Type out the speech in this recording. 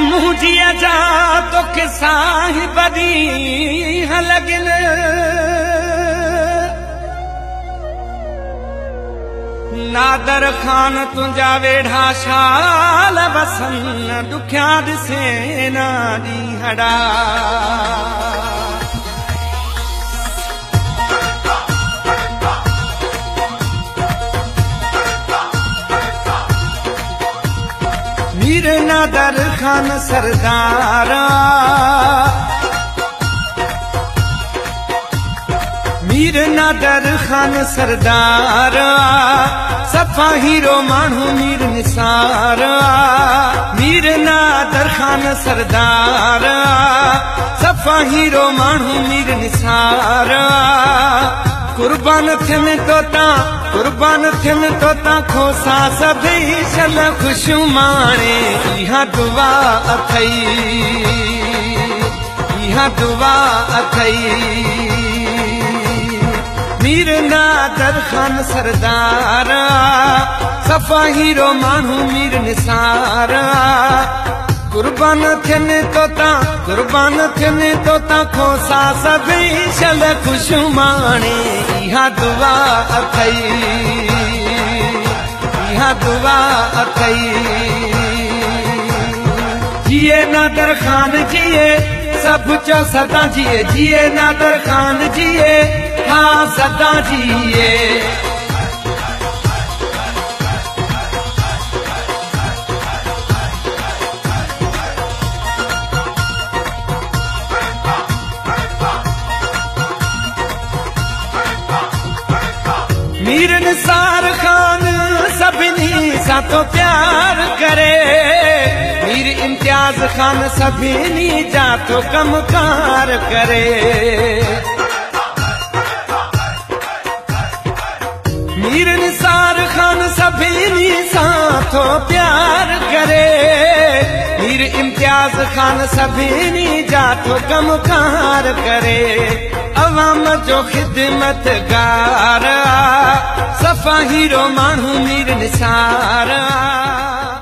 मुझिया जा तो के साहिब दी हलगिन नादर खान तुंजा वेढ़ा शाल बसन दुख्या दिसे नादी हड़ा मीर नादर खान सरदारा मीर नादर खान सरदारा सफ़ा हीरो माण्हू मीर निसारा मीर नादर खान सरदारा सफ़ा हीरो माण्हू मीर निसारा कुर्बान थियन तोता खोसा सभई शल खुशू माणे इहा दुआ अथई मीर नादर खान सरदारा सफ़ा हीरो माण्हू मीर निसारा कुर्बान थियन तोता खोसा सभई शल खुशू माणे इहा दुआ अथई जिए नादर खान जिए सब चो सदा जिए नादर खान जिए हाँ सदा जिए मीर निसार खान सभिनी सां तो प्यार करे मीर इम्तियाज खान सभिनी जा तो कमकार करे मीर निसार खान सभिनी सां तो प्यार करे मीर इम्तियाज खान सभिनी जा तो कमकार करे अवाम जो खिदमतगार सफ़ा हीरो माण्हू मीर निसारा।